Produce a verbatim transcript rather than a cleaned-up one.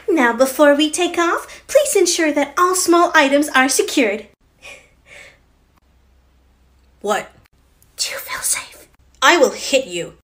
Now, before we take off, please ensure that all small items are secured. What? Do you feel safe? I will hit you.